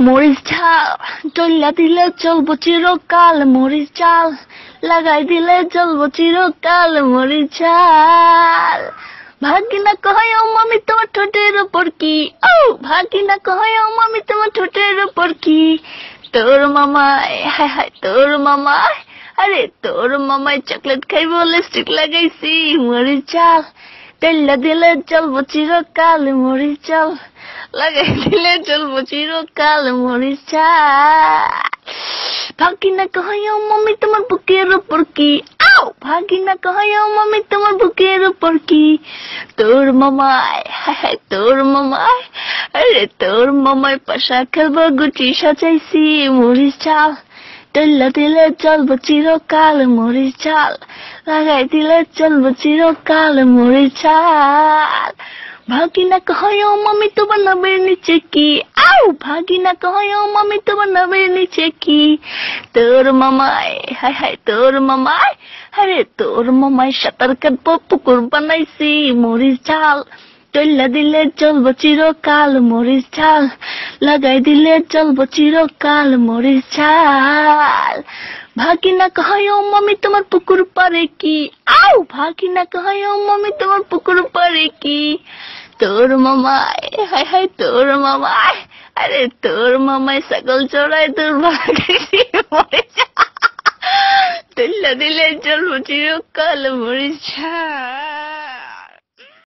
মরিচ ঝাল টইলা দিলে চলবো চিরকাল, মরিচ ঝাল লাগাই দিলে চলবো চিরকাল, মরিচ ঝাল। ভাগিনা কয় ও মামি তোমার ঠোঁটের উপর কি, ও ভাগিনা কয় ও মামি তোমার ঠোঁটের উপর কি, তোর মামাই হায় হায় তোর মামাই, আরে তোর মামাই চকলেট খাইবো লিপস্টিক লাগাইছি, মরিচ ঝাল টইলা দিলে চলবো চিরকাল, মরিচ ঝাল লাগাই দিলে চলবো চিরকাল, মরিচ ঝাল। ভাগিনা কয় ও মামি তোমার বুকের উপর কি, আও ভাগিনা কয় ও মামি তোমার বুকের উপর কি, তোর মামাই হায় হায় তোর মামাই, আরে তোর মামাই পাশা খেলবো গুটি সাজাইছি, মরিচ ঝাল টইলা দিলে চলবো চিরকাল, মরিচ ঝাল লাগাই দিলে চলবো চিরকাল, মরিচ ঝাল। ভাগিনা কয় ও মামি তোমার নামের নিচে কি, আও ভাগিনা কয় ও মামি তোমার নামের নিচে কি, তোর মামাই হায় হায় তোর মামাই, আরে তোর মামাই সাঁতার কাটবো পুকুর বানাইছি, মরিচ ঝাল টইলা দিলে চলবো চিরকাল, মরিচ ঝাল লাগাই দিলে চলবো চিরকাল, মরিচ ঝাল। ভাগিনা কয় ও মামি তোমার পুকুর পারে কি, আও ভাগিনা কয় ও মামি তোমার পুকুর পারে কি, তোর মামাই হায় হায় তোর মামাই, আরে তোর মামাই ছাগল চড়াই তোর ভাগাইছি, মরিচ ঝাল টইলা দিলে চলবো চিরকাল, মরিচ ঝাল।